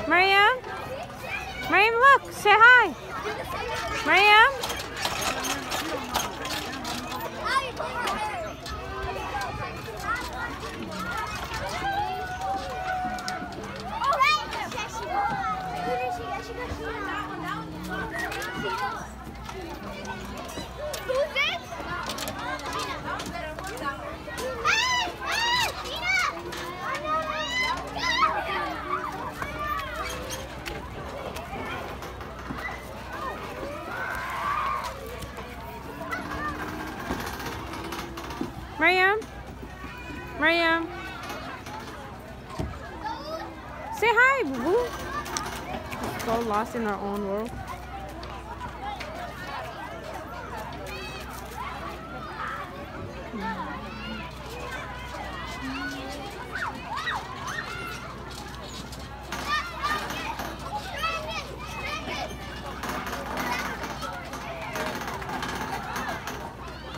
Maryam? Maryam, look. Say hi. Maryam? Maryam? Maryam? Say hi, boo-boo. So lost in our own world.